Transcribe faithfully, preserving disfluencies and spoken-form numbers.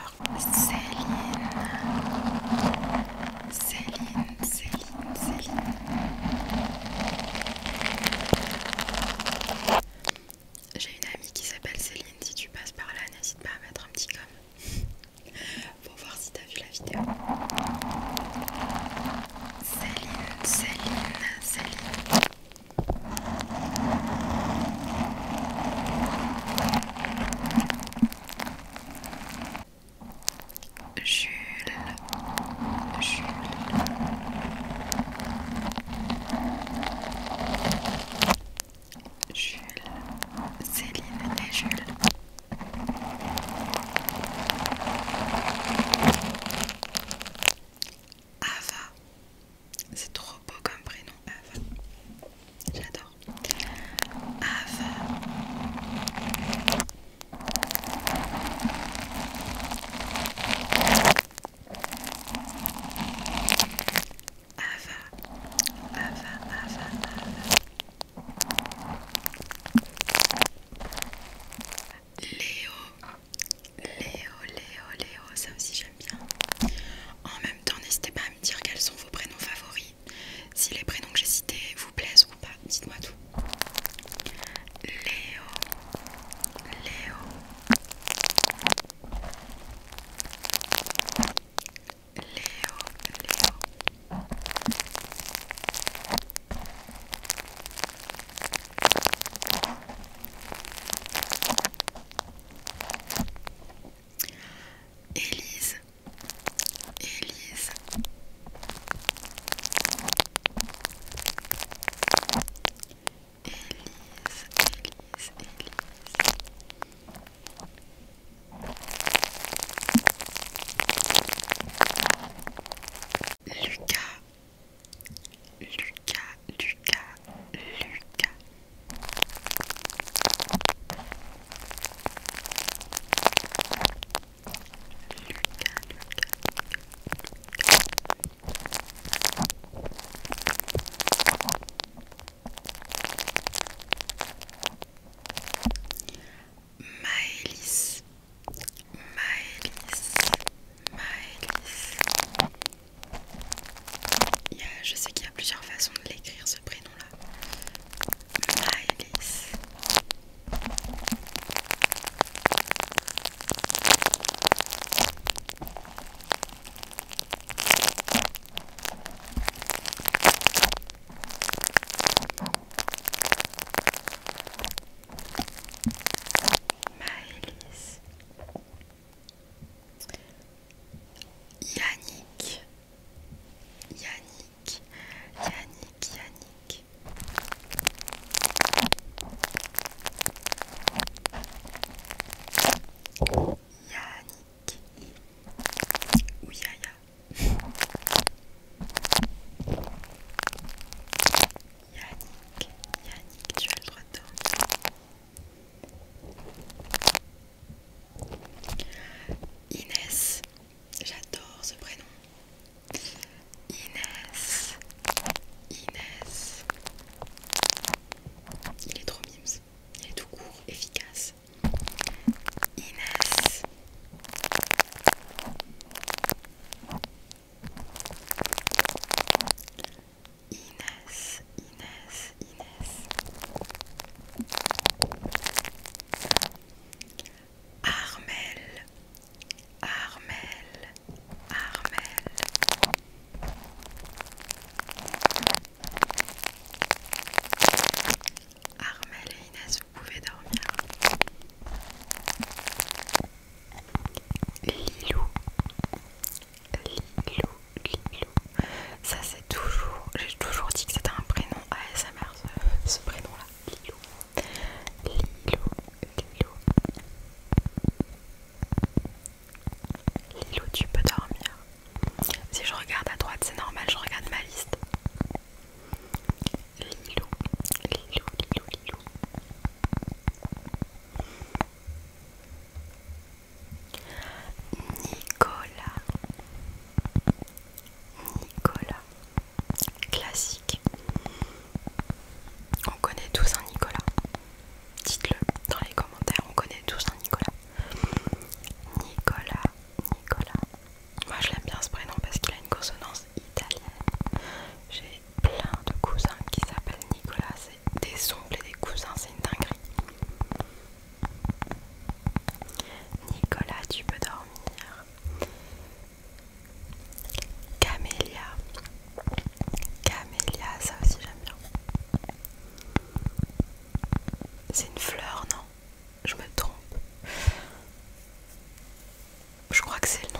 Céline, Céline, Céline, Céline. J'ai une amie qui s'appelle Céline, si tu passes par là, n'hésite pas à mettre un petit com pour voir si t'as vu la vidéo. Céline, Céline, Céline. Jules, Jules. Jules, Céline et Jules. Ava, c'est trop beau comme prénom, Ava. J'adore. Ava. Ava, Ava, Ava, Ava. Léo, Léo, Léo, Léo, ça aussi j'aime bien. En même temps, n'hésitez pas à me dire quels sont vos prénoms favoris. Si les prénoms que j'ai cités vous plaisent ou pas, dites-moi tout. Léo, Léo, Léo, Léo. Élise, Élise. Élise, Élise, Élise. Lucas, Lucas, Lucas, Lucas. Lucas, Maëlys, Maëlys, Maëlys. Il y a, je sais qu'il y a plusieurs façons de l'écrire ce prénom-là. Maëlys. Maëlys. Yannick, Yannick, Yannick, Yannick. Yannick ou Yaya. Yannick, Yannick, tu as le droit de dormir. Inès, j'adore ce prénom. Inès, Inès. Il est trop mimes, il est tout court, efficace. Inès. Inès, Inès, Inès. Armel, Armel, Armel. Armel et Inès, vous pouvez dormir. Lilou, Lilou, Lilou. Ça c'est toujours, j'ai toujours dit que c'était un prénom A S M R ce, ce prénom-là. Lilou, Lilou, Lilou. Lilou, tu peux dormir. Si je regarde à droite, c'est normal, je regarde ma liste. Lilou, Lilou, Lilou, Lilou. Nicolas, Nicolas. Classique. On connaît tous un Nicolas. Dites-le dans les commentaires, on connaît tous un Nicolas. Nicolas, Je crois que c'est le